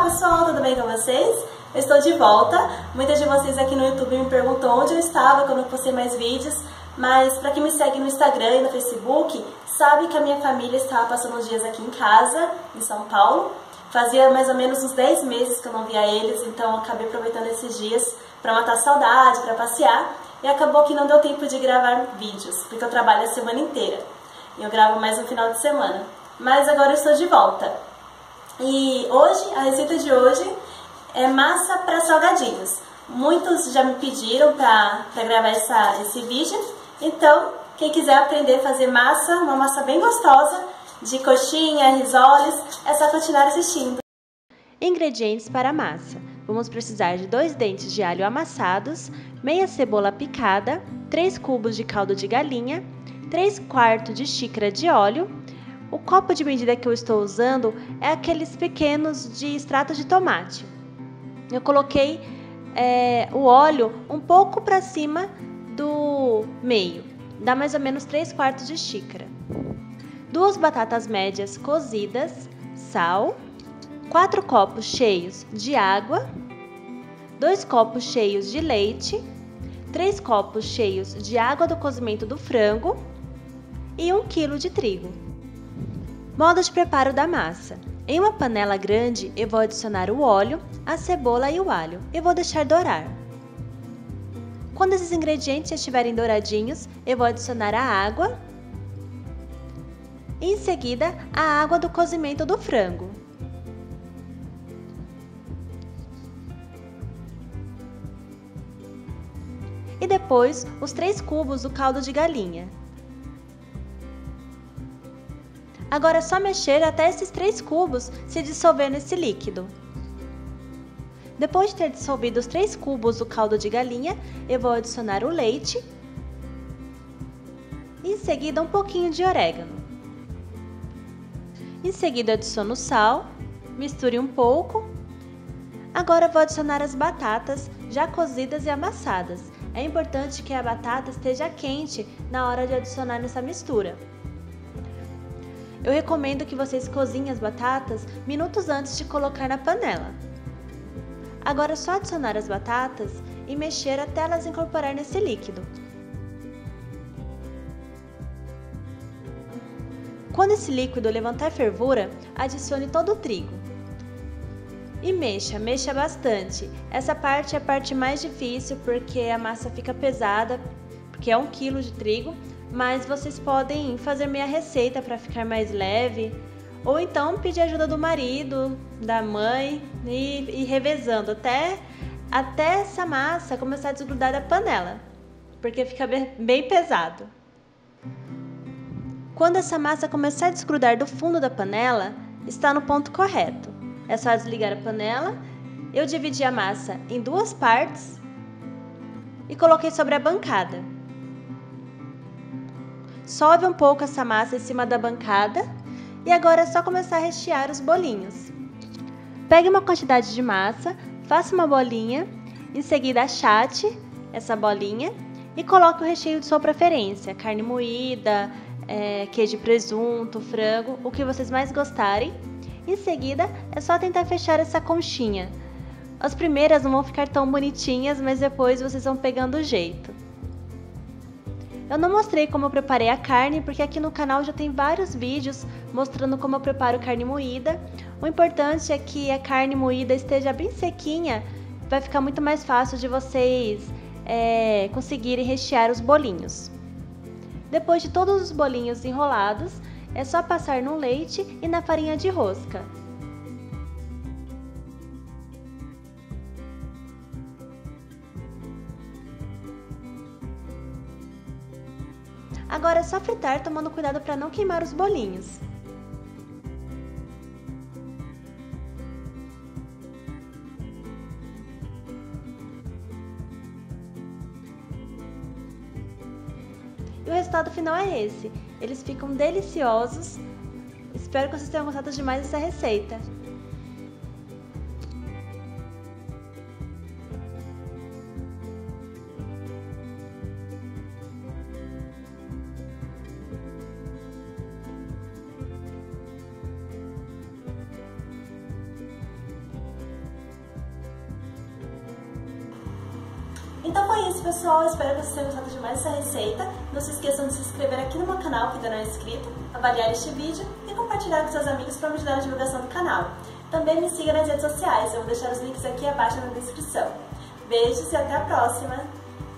pessoal, tudo bem com vocês? Eu estou de volta. Muitas de vocês aqui no YouTube me perguntam onde eu estava quando eu postei mais vídeos, mas para quem me segue no Instagram e no Facebook, sabe que a minha família estava passando uns dias aqui em casa, em São Paulo. Fazia mais ou menos uns 10 meses que eu não via eles, então eu acabei aproveitando esses dias para matar a saudade, para passear, e acabou que não deu tempo de gravar vídeos, porque eu trabalho a semana inteira. E eu gravo mais no final de semana. Mas agora eu estou de volta. E hoje, a receita de hoje é massa para salgadinhos. Muitos já me pediram para gravar esse vídeo, então quem quiser aprender a fazer massa, uma massa bem gostosa, de coxinha, risoles, é só continuar assistindo. Ingredientes para a massa. Vamos precisar de 2 dentes de alho amassados, meia cebola picada, 3 cubos de caldo de galinha, 3/4 de xícara de óleo. O copo de medida que eu estou usando é aqueles pequenos de extrato de tomate. Eu coloquei o óleo um pouco para cima do meio, dá mais ou menos 3/4 de xícara. 2 batatas médias cozidas, sal, 4 copos cheios de água, 2 copos cheios de leite, 3 copos cheios de água do cozimento do frango e 1 quilo de trigo. Modo de preparo da massa. Em uma panela grande, eu vou adicionar o óleo, a cebola e o alho e vou deixar dourar. Quando esses ingredientes estiverem douradinhos, eu vou adicionar a água e em seguida a água do cozimento do frango. E depois os 3 cubos do caldo de galinha. Agora é só mexer até esses 3 cubos se dissolver nesse líquido. Depois de ter dissolvido os 3 cubos do caldo de galinha, eu vou adicionar o leite e em seguida um pouquinho de orégano. Em seguida adiciono o sal, misture um pouco. Agora vou adicionar as batatas já cozidas e amassadas. É importante que a batata esteja quente na hora de adicionar nessa mistura. Eu recomendo que vocês cozinhem as batatas minutos antes de colocar na panela. Agora é só adicionar as batatas e mexer até elas incorporar nesse líquido. Quando esse líquido levantar fervura, adicione todo o trigo. E mexa bastante. Essa parte é a parte mais difícil porque a massa fica pesada, porque é 1 quilo de trigo. Mas vocês podem fazer meia receita para ficar mais leve, ou então pedir ajuda do marido, da mãe e ir revezando até essa massa começar a desgrudar da panela, porque fica bem pesado. Quando essa massa começar a desgrudar do fundo da panela, está no ponto correto. É só desligar a panela. Eu dividi a massa em 2 partes e coloquei sobre a bancada. Sove um pouco essa massa em cima da bancada e agora é só começar a rechear os bolinhos. Pegue uma quantidade de massa, faça uma bolinha, em seguida achate essa bolinha e coloque o recheio de sua preferência, carne moída, queijo e presunto, frango, o que vocês mais gostarem. Em seguida é só tentar fechar essa conchinha. As primeiras não vão ficar tão bonitinhas, mas depois vocês vão pegando o jeito. Eu não mostrei como eu preparei a carne, porque aqui no canal já tem vários vídeos mostrando como eu preparo carne moída. O importante é que a carne moída esteja bem sequinha, vai ficar muito mais fácil de vocês conseguirem rechear os bolinhos. Depois de todos os bolinhos enrolados, é só passar no leite e na farinha de rosca. Agora é só fritar, tomando cuidado para não queimar os bolinhos. E o resultado final é esse. Eles ficam deliciosos. Espero que vocês tenham gostado demais dessa receita. Então foi isso, pessoal. Espero que vocês tenham gostado de mais essa receita. Não se esqueçam de se inscrever aqui no meu canal, que ainda não é inscrito, avaliar este vídeo e compartilhar com seus amigos para me ajudar na divulgação do canal. Também me siga nas redes sociais, eu vou deixar os links aqui abaixo na descrição. Beijos e até a próxima!